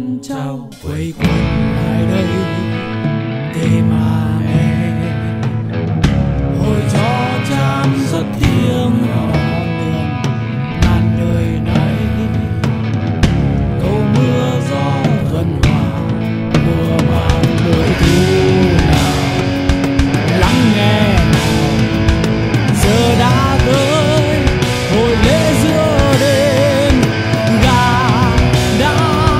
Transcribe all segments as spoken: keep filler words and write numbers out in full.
con cháu quây quần lại đây để mà nghe hồi cho cham rất tiếng hò đường ngàn đời nay, cầu mưa gió tuần hòa mùa màng mùa thu nào lắng nghe nào giờ đã tới hồi lễ giữa đêm gà đã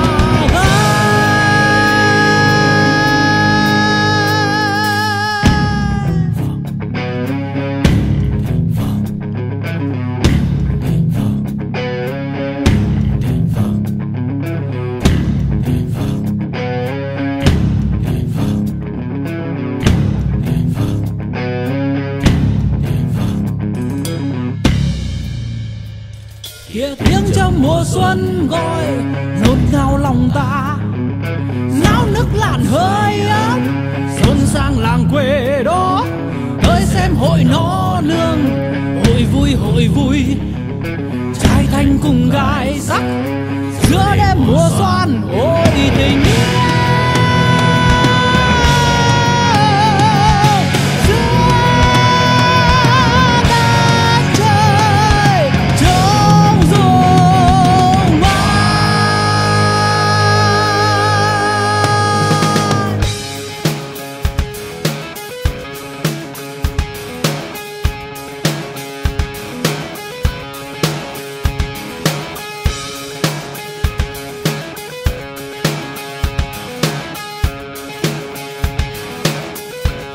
kia tiếng trong mùa xuân gọi ngọt ngào lòng ta, náo nức làn hơi ấm xuân sang làng quê đó, ơi xem hội nó nương hội vui hội vui trai thanh cùng gái sắc giữa đêm mùa xuân ôi tình yêu.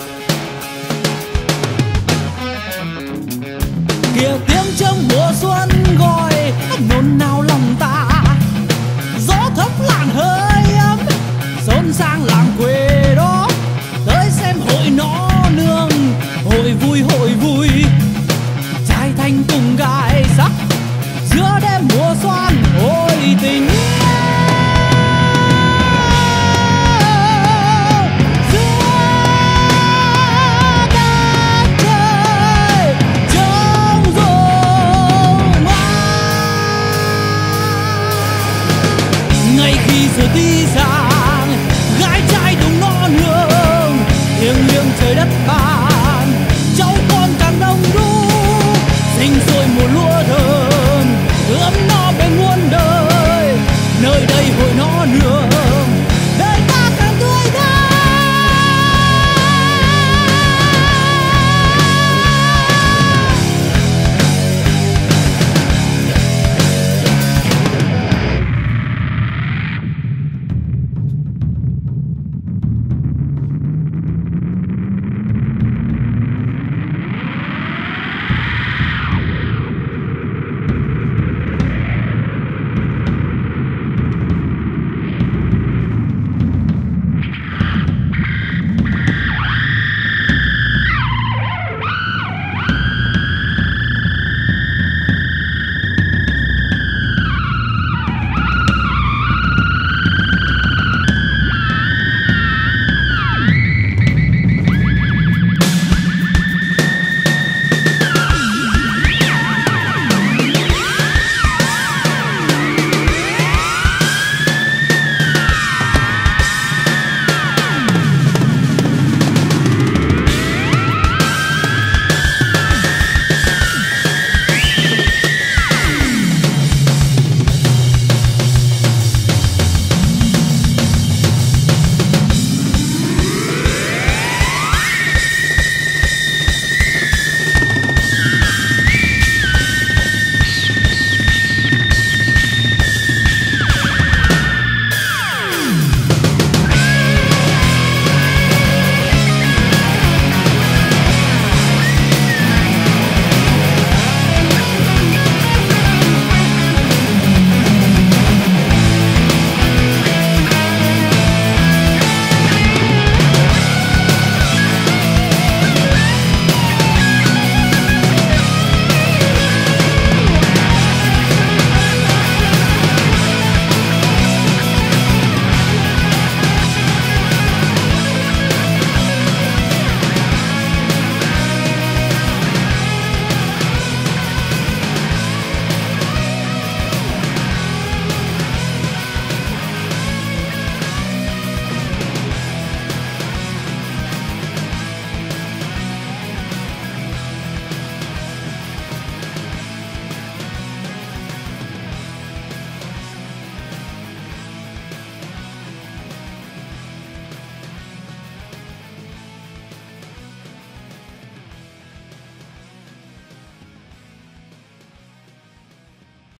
Kìa tiếng trong mùa xuân